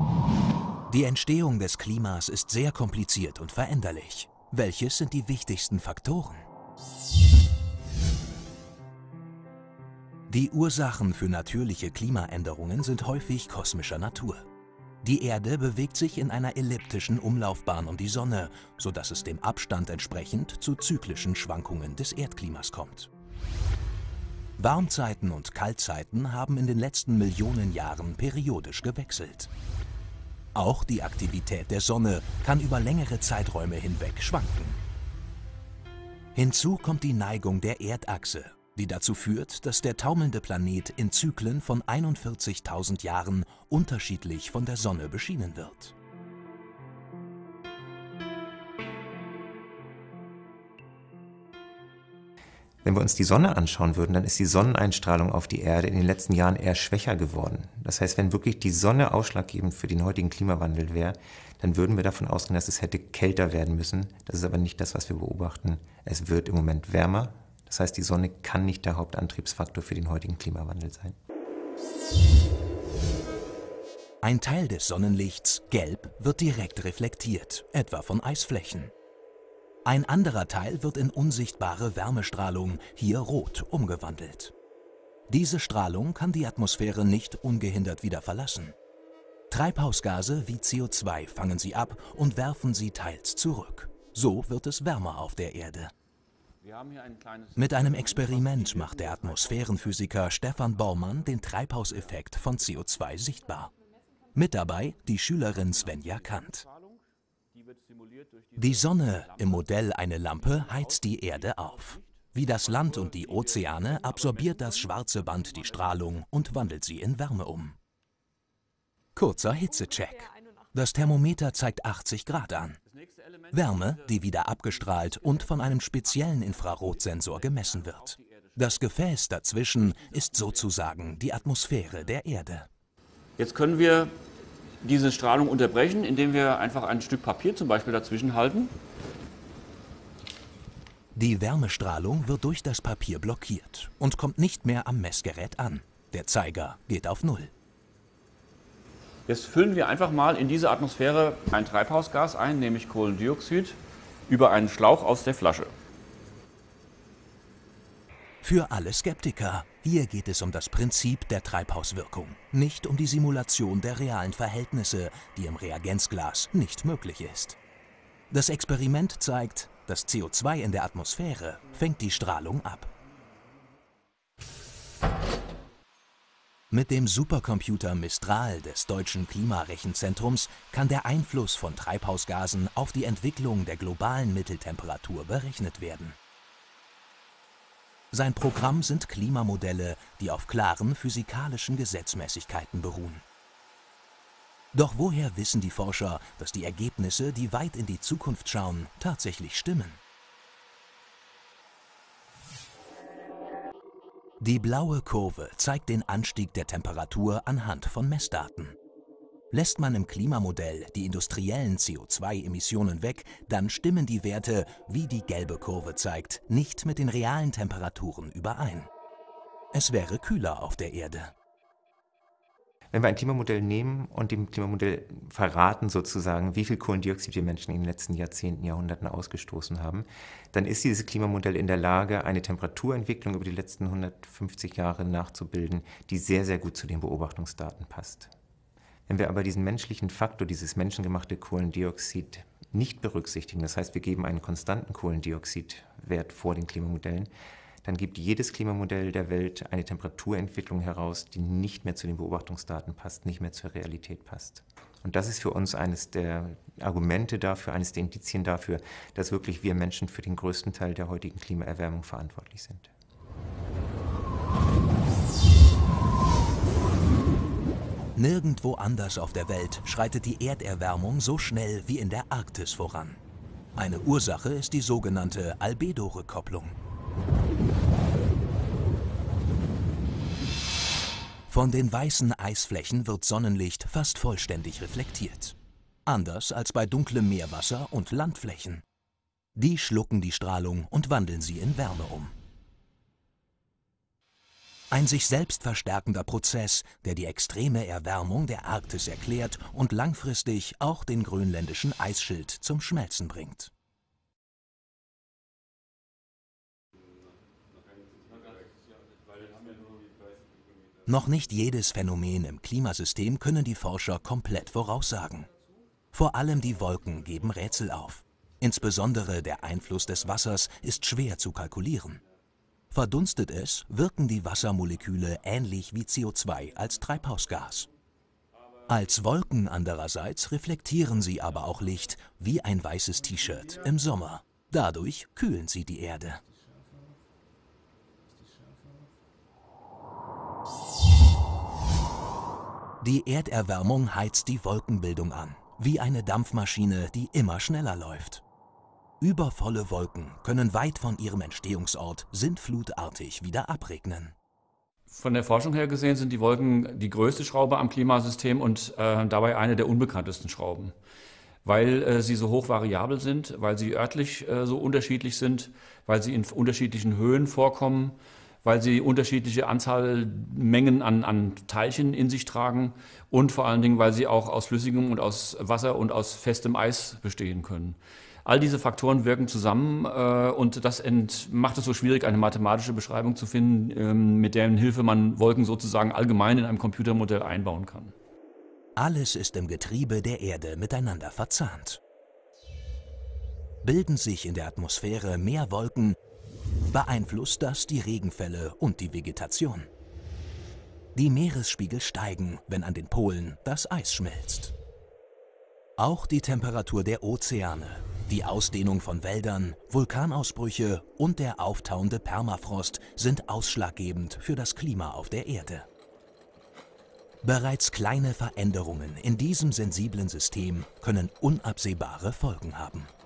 Die Entstehung des Klimas ist sehr kompliziert und veränderlich. Welches sind die wichtigsten Faktoren? Die Ursachen für natürliche Klimaänderungen sind häufig kosmischer Natur. Die Erde bewegt sich in einer elliptischen Umlaufbahn um die Sonne, sodass es dem Abstand entsprechend zu zyklischen Schwankungen des Erdklimas kommt. Warmzeiten und Kaltzeiten haben in den letzten Millionen Jahren periodisch gewechselt. Auch die Aktivität der Sonne kann über längere Zeiträume hinweg schwanken. Hinzu kommt die Neigung der Erdachse, die dazu führt, dass der taumelnde Planet in Zyklen von 41.000 Jahren unterschiedlich von der Sonne beschienen wird. Wenn wir uns die Sonne anschauen würden, dann ist die Sonneneinstrahlung auf die Erde in den letzten Jahren eher schwächer geworden. Das heißt, wenn wirklich die Sonne ausschlaggebend für den heutigen Klimawandel wäre, dann würden wir davon ausgehen, dass es hätte kälter werden müssen. Das ist aber nicht das, was wir beobachten. Es wird im Moment wärmer. Das heißt, die Sonne kann nicht der Hauptantriebsfaktor für den heutigen Klimawandel sein. Ein Teil des Sonnenlichts, gelb, wird direkt reflektiert, etwa von Eisflächen. Ein anderer Teil wird in unsichtbare Wärmestrahlung, hier rot, umgewandelt. Diese Strahlung kann die Atmosphäre nicht ungehindert wieder verlassen. Treibhausgase wie CO2 fangen sie ab und werfen sie teils zurück. So wird es wärmer auf der Erde. Mit einem Experiment macht der Atmosphärenphysiker Stefan Baumann den Treibhauseffekt von CO2 sichtbar. Mit dabei die Schülerin Svenja Kant. Die Sonne, im Modell eine Lampe, heizt die Erde auf. Wie das Land und die Ozeane absorbiert das schwarze Band die Strahlung und wandelt sie in Wärme um. Kurzer Hitzecheck. Das Thermometer zeigt 80 Grad an. Wärme, die wieder abgestrahlt und von einem speziellen Infrarotsensor gemessen wird. Das Gefäß dazwischen ist sozusagen die Atmosphäre der Erde. Jetzt können wir diese Strahlung unterbrechen, indem wir einfach ein Stück Papier zum Beispiel dazwischen halten. Die Wärmestrahlung wird durch das Papier blockiert und kommt nicht mehr am Messgerät an. Der Zeiger geht auf 0. Jetzt füllen wir einfach mal in diese Atmosphäre ein Treibhausgas ein, nämlich Kohlendioxid, über einen Schlauch aus der Flasche. Für alle Skeptiker, hier geht es um das Prinzip der Treibhauswirkung, nicht um die Simulation der realen Verhältnisse, die im Reagenzglas nicht möglich ist. Das Experiment zeigt, das CO2 in der Atmosphäre fängt die Strahlung ab. Mit dem Supercomputer Mistral des Deutschen Klimarechenzentrums kann der Einfluss von Treibhausgasen auf die Entwicklung der globalen Mitteltemperatur berechnet werden. Sein Programm sind Klimamodelle, die auf klaren physikalischen Gesetzmäßigkeiten beruhen. Doch woher wissen die Forscher, dass die Ergebnisse, die weit in die Zukunft schauen, tatsächlich stimmen? Die blaue Kurve zeigt den Anstieg der Temperatur anhand von Messdaten. Lässt man im Klimamodell die industriellen CO2-Emissionen weg, dann stimmen die Werte, wie die gelbe Kurve zeigt, nicht mit den realen Temperaturen überein. Es wäre kühler auf der Erde. Wenn wir ein Klimamodell nehmen und dem Klimamodell verraten sozusagen, wie viel Kohlendioxid die Menschen in den letzten Jahrzehnten, Jahrhunderten ausgestoßen haben, dann ist dieses Klimamodell in der Lage, eine Temperaturentwicklung über die letzten 150 Jahre nachzubilden, die sehr, sehr gut zu den Beobachtungsdaten passt. Wenn wir aber diesen menschlichen Faktor, dieses menschengemachte Kohlendioxid nicht berücksichtigen, das heißt, wir geben einen konstanten Kohlendioxidwert vor den Klimamodellen, dann gibt jedes Klimamodell der Welt eine Temperaturentwicklung heraus, die nicht mehr zu den Beobachtungsdaten passt, nicht mehr zur Realität passt. Und das ist für uns eines der Argumente dafür, eines der Indizien dafür, dass wirklich wir Menschen für den größten Teil der heutigen Klimaerwärmung verantwortlich sind. Nirgendwo anders auf der Welt schreitet die Erderwärmung so schnell wie in der Arktis voran. Eine Ursache ist die sogenannte Albedo-Rückkopplung. Von den weißen Eisflächen wird Sonnenlicht fast vollständig reflektiert. Anders als bei dunklem Meerwasser und Landflächen. Die schlucken die Strahlung und wandeln sie in Wärme um. Ein sich selbst verstärkender Prozess, der die extreme Erwärmung der Arktis erklärt und langfristig auch den grönländischen Eisschild zum Schmelzen bringt. Noch nicht jedes Phänomen im Klimasystem können die Forscher komplett voraussagen. Vor allem die Wolken geben Rätsel auf. Insbesondere der Einfluss des Wassers ist schwer zu kalkulieren. Verdunstet es, wirken die Wassermoleküle ähnlich wie CO2 als Treibhausgas. Als Wolken andererseits reflektieren sie aber auch Licht wie ein weißes T-Shirt im Sommer. Dadurch kühlen sie die Erde. Die Erderwärmung heizt die Wolkenbildung an, wie eine Dampfmaschine, die immer schneller läuft. Übervolle Wolken können weit von ihrem Entstehungsort sintflutartig wieder abregnen. Von der Forschung her gesehen sind die Wolken die größte Schraube am Klimasystem und dabei eine der unbekanntesten Schrauben. Weil sie so hoch variabel sind, weil sie örtlich so unterschiedlich sind, weil sie in unterschiedlichen Höhen vorkommen, weil sie unterschiedliche Mengen an Teilchen in sich tragen und vor allen Dingen, weil sie auch aus flüssigem und aus Wasser und aus festem Eis bestehen können. All diese Faktoren wirken zusammen und das macht es so schwierig, eine mathematische Beschreibung zu finden, mit deren Hilfe man Wolken sozusagen allgemein in einem Computermodell einbauen kann. Alles ist im Getriebe der Erde miteinander verzahnt. Bilden sich in der Atmosphäre mehr Wolken, beeinflusst das die Regenfälle und die Vegetation. Die Meeresspiegel steigen, wenn an den Polen das Eis schmilzt. Auch die Temperatur der Ozeane, die Ausdehnung von Wäldern, Vulkanausbrüche und der auftauende Permafrost sind ausschlaggebend für das Klima auf der Erde. Bereits kleine Veränderungen in diesem sensiblen System können unabsehbare Folgen haben.